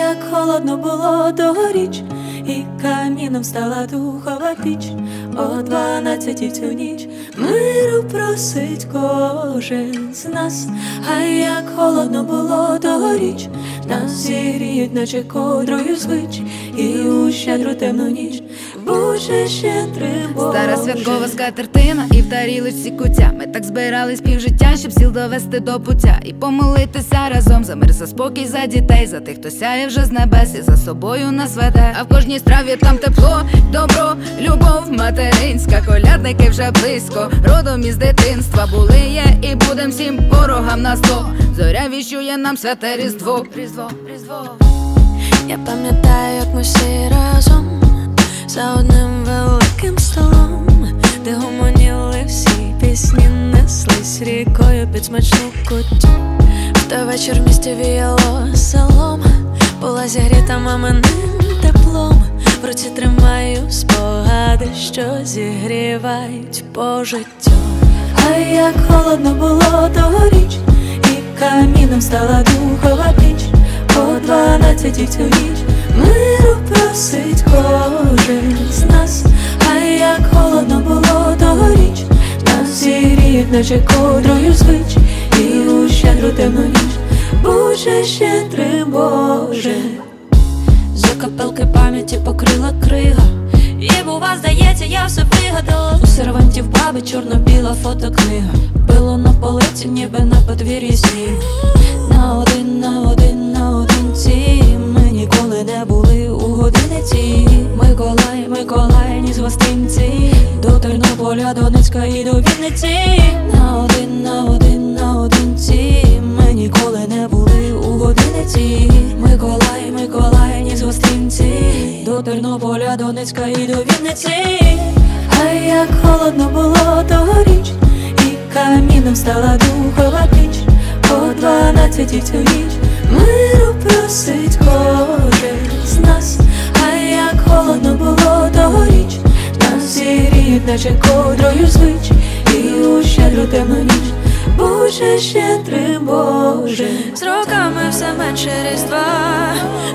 як холодно було тогоріч, і каміном стала духова піч. О 12-й цю ніч миру просить кожен з нас. А як холодно було тогоріч, нас зігріють, наче ковдрою звич, і у щедру темну ніч Боже щедрий Боже. Стара святкова скатертина і в тарілочці куття. Ми так збирались півжиття, щоб сіл довести до пуття і помолитися разом за мир, за спокій, за дітей, за тих, хто сяє вже з небес і за собою нас веде. А в кожній страві там тепло, добро, любов материнська. Колядники вже близько, родом із дитинства. Були, є і будем всім ворогам на зло. Зоря віщує нам святе Різдво. Я пам'ятаю, як ми всі разом за одним великим столом, де гомоніли всі пісні, неслись рікою під смачну куттю. В той вечір в місті віяло селом, була зігріта маминим теплом. В руці тримаю спогади, що зігрівають по життю. А як холодно було тогоріч, і каміном стала духова піч. О 12-й цю ніч миру просить кожен з нас. А як холодно було тогоріч, нас зігріють, наче ковдрою звич, і у щедру темну ніч Боже щедрий Боже. Закапелки пам'яті покрила крига, і бува, здається, я все вигадала. У сервантів баби чорно-біла фотокнига, било на полиці, ніби на подвір'ї сніг. Наодинці ми ніколи не були у годиниці. Миколай, ні з гостинці, до Тернополя, Донецька і до Вінниці. Наодинці ми ніколи не були у годиниці. Миколай, ні з гостинці, до Тернополя, Донецька і до Вінниці. А як холодно було тогоріч, і каміном стала духова піч. О 12-й цю ніч миру просить кожен з нас. А як холодно було тогоріч, нас зігріють, наче ковдрою звич, і у щедру темну ніч Боже щедрий Боже. З роками все менше Різдва,